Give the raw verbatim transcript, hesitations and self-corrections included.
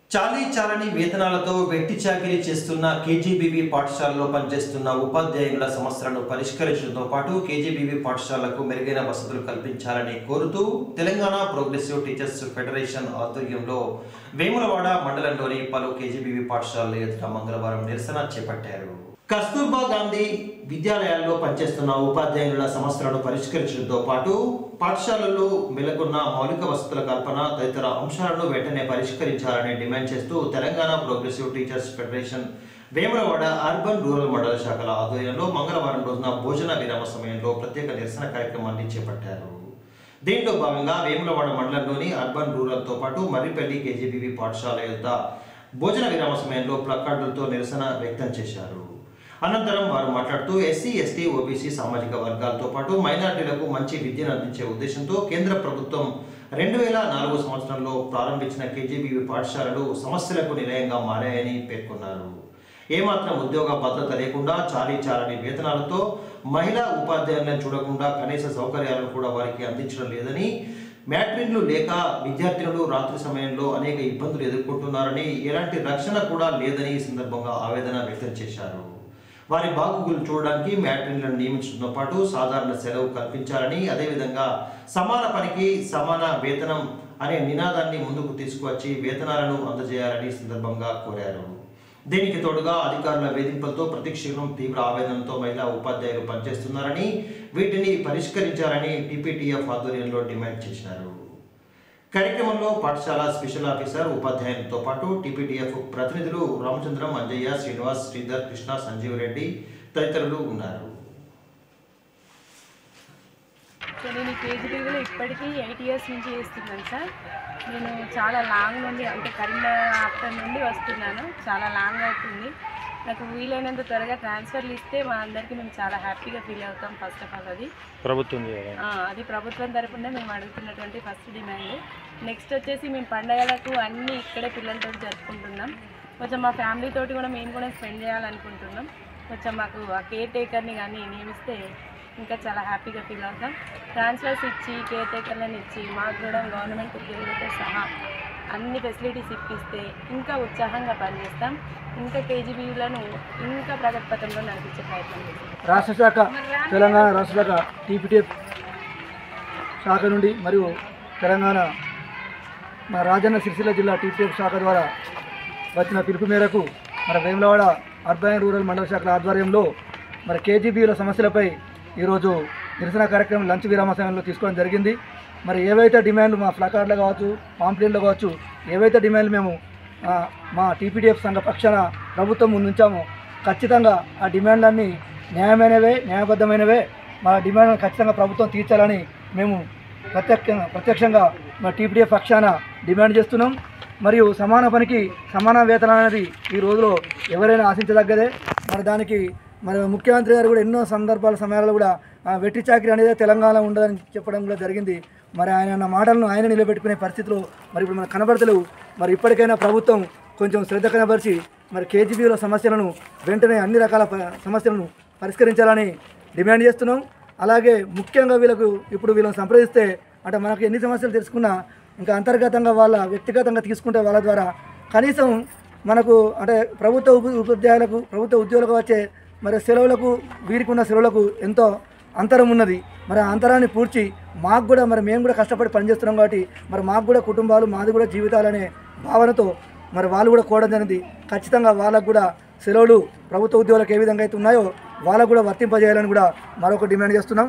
చాలీ చాలని వేతనాలతో వెట్టి చాకిరీ చేస్తున్న కేజీబీవీ పాఠశాలలో పనిచేస్తున్న ఉపాధ్యాయుల సమస్యలను పరిష్కరించడంతో పాటు కేజీబీవీ పాఠశాలకు మెరుగైన వసతులు కల్పించాలని కోరుతూ తెలంగాణ ప్రోగ్రెసివ్ టీచర్స్ ఫెడరేషన్ ఆధ్వర్యంలో వేములవాడ మండలంలోని పలు కేజీబీవీ పాఠశాలల ఎదుట మంగళవారం నిరసన చేపట్టారు. కస్తూర్బా గాంధీ విద్యాలయాల్లో పనిచేస్తున్న ఉపాధ్యాయుల సమస్యలను పరిష్కరించడంతో పాటు పాఠశాలల్లో మెలకున్న మౌలిక వసతుల కల్పన తదితర అంశాలను వెంటనే పరిష్కరించాలని డిమాండ్ చేస్తూ Telangana progressive teachers federation Vemulawada urban rural మండల శాఖల ఆధ్వర్యంలో మంగళవారం రోజున భోజన విరామ సమయంలో ప్రత్యేక నిరసన కార్యక్రమాన్ని చేపట్టారు. దీంట్లో భాగంగా వేములవాడ మండలంలోని అర్బన్ రూరల్తో పాటు మర్రిపల్లి కేజీబీవీ పాఠశాల యొద్ద భోజన విరామ సమయంలో ప్లకార్డులతో నిరసన వ్యక్తం చేశారు. అనంతరం వారు మాట్లాడుతూ ఎస్సీ ఎస్టీ ఓబీసీ సామాజిక వర్గాలతో పాటు మైనార్టీలకు మంచి విద్యను అందించే ఉద్దేశంతో కేంద్ర ప్రభుత్వం రెండు వేల నాలుగో సంవత్సరంలో ప్రారంభించిన కేజీబీవీ పాఠశాలలు సమస్యలకు నిలయంగా మారాయని పేర్కొన్నారు. ఏమాత్రం ఉద్యోగ భద్రత లేకుండా చాలీ చాలని వేతనాలతో మహిళా ఉపాధ్యాయులను చూడకుండా కనీస సౌకర్యాలను కూడా వారికి అందించడం లేదని, మ్యాట్రిన్లు లేక విద్యార్థినులు రాత్రి సమయంలో అనేక ఇబ్బందులు ఎదుర్కొంటున్నారని, ఎలాంటి రక్షణ కూడా లేదని ఈ సందర్భంగా ఆవేదన వ్యక్తం చేశారు. వారి బాగోగులు చూడడానికి మ్యాట్రిన్లను నియమించడంతో పాటు సాధారణ సెలవు కల్పించాలని, అదేవిధంగా సమాన పనికి సమాన వేతనం అనే నినాదాన్ని ముందుకు తీసుకువచ్చి వేతనాలను అందజేయాలని సందర్భంగా కోరారు. దీనికి తోడుగా అధికారుల వేధింపులతో ప్రతిక్షణం తీవ్ర ఆవేదనతో మహిళా ఉపాధ్యాయులు పనిచేస్తున్నారని, వీటిని పరిష్కరించాలని టీపీటీఎఫ్ ఆధ్వర్యంలో డిమాండ్ చేశారు. కార్యక్రమంలో పాఠశాల స్పెషల్ ఆఫీసర్ ఉపాధ్యాయులతో పాటు టీపీటీఎఫ్ ప్రతినిధులు రామచంద్రం, అంజయ్య, శ్రీనివాస్, శ్రీధర్, కృష్ణ, సంజీవ్ రెడ్డి తదితరులు ఉన్నారు. నేను కేజీబీవీలో ఇప్పటికీ ఎయిట్ ఇయర్స్ నుంచి చేస్తున్నాను సార్. నేను చాలా లాంగ్ నుండి అంటే కరీంనగర్ ఆఫ్టర్ నుండి వస్తున్నాను. చాలా లాంగ్ అవుతుంది. నాకు వీలైనంత త్వరగా ట్రాన్స్ఫర్లు ఇస్తే మా అందరికీ మేము చాలా హ్యాపీగా ఫీల్ అవుతాం. ఫస్ట్ ఆఫ్ ఆల్ అది ప్రభుత్వం అది ప్రభుత్వం తరఫున మేము అడుగుతున్నటువంటి ఫస్ట్ డిమాండ్. నెక్స్ట్ వచ్చేసి మేము పండుగలకు అన్నీ ఇక్కడే పిల్లలతో జరుపుకుంటున్నాం. కొంచెం మా ఫ్యామిలీ తోటి కూడా మేము కూడా స్పెండ్ చేయాలనుకుంటున్నాం. కొంచెం మాకు ఆ కేర్ టేకర్ని కానీ నియమిస్తే ఇంకా చాలా హ్యాపీగా ఫీల్ అవుతాం. ట్రాన్స్ఫర్స్ ఇచ్చి కేర్ టేకర్లను ఇచ్చి మాకు కూడా గవర్నమెంట్ ఉద్యోగులతో సహా అన్ని ఫెసిలిటీస్ ఇప్పిస్తే ఇంకా ఉత్సాహంగా పనిచేస్తాం. ఇంకా కేజీబీలను ఇంకా ప్రగతి పథంలో నడిపించే ప్రయత్నం చేస్తాం. రాష్ట్ర శాఖ తెలంగాణ రాష్ట్ర శాఖ టీపీటీఎఫ్ శాఖ నుండి మరియు తెలంగాణ మా రాజన్న సిరిసిల్ల జిల్లా టీపీటీఎఫ్ శాఖ ద్వారా వచ్చిన పిలుపు మేరకు మన వేములవాడ అర్బన్ రూరల్ మండల శాఖల ఆధ్వర్యంలో మరి కేజీబీల సమస్యలపై ఈరోజు నిరసన కార్యక్రమం లంచ్ విరామ సమయంలో తీసుకోవడం జరిగింది. మరి ఏవైతే డిమాండ్లు మా ప్లకార్డులు కావచ్చు, పాంప్లెట్లు కావచ్చు, ఏవైతే డిమాండ్లు మేము మా టీపీటీఎఫ్ సంఘ పక్షాన ప్రభుత్వం ముందుంచామో ఖచ్చితంగా ఆ డిమాండ్లన్నీ న్యాయమైనవే, న్యాయబద్ధమైనవే. మా డిమాండ్లను ఖచ్చితంగా ప్రభుత్వం తీర్చాలని మేము ప్రత్యక్ష ప్రత్యక్షంగా మా టీపీటీఎఫ్ పక్షాన డిమాండ్ చేస్తున్నాం. మరియు సమాన పనికి సమాన వేతనం అనేది ఈ రోజులో ఎవరైనా ఆశించదగ్గదే. మరి దానికి మరి ముఖ్యమంత్రి గారు కూడా ఎన్నో సందర్భాల సమయాల్లో కూడా వెట్టి చాకిరీ అనేది తెలంగాణ ఉండదని చెప్పడం కూడా జరిగింది. మరి ఆయన అన్న మాటలను ఆయన నిలబెట్టుకునే పరిస్థితులు మరి ఇప్పుడు మనకు కనబడతలేవు. మరి ఇప్పటికైనా ప్రభుత్వం కొంచెం శ్రద్ధ కనబరిచి మరి కేజీబీల సమస్యలను వెంటనే అన్ని రకాల సమస్యలను పరిష్కరించాలని డిమాండ్ చేస్తున్నాం. అలాగే ముఖ్యంగా వీళ్ళకు ఇప్పుడు వీళ్ళని సంప్రదిస్తే అంటే మనకు ఎన్ని సమస్యలు తెలుసుకున్నా ఇంకా అంతర్గతంగా వాళ్ళ వ్యక్తిగతంగా తీసుకుంటే వాళ్ళ ద్వారా కనీసం మనకు అంటే ప్రభుత్వ ఉపాధ్యాయులకు ప్రభుత్వ ఉద్యోగులకు వచ్చే మరి సెలవులకు వీరికి ఉన్న సెలవులకు ఎంతో అంతరం ఉన్నది. మరి ఆ అంతరాన్ని పూడ్చి మాకు కూడా మరి మేము కూడా కష్టపడి పనిచేస్తున్నాం కాబట్టి మరి మాకు కూడా కుటుంబాలు, మాది కూడా జీవితాలనే భావనతో మరి వాళ్ళు కూడా కోవడం జరిగింది. ఖచ్చితంగా వాళ్ళకు కూడా సెలవులు ప్రభుత్వ ఉద్యోగులకు ఏ విధంగా అయితే ఉన్నాయో వాళ్ళకు కూడా వర్తింపజేయాలని కూడా మరొక డిమాండ్ చేస్తున్నాం.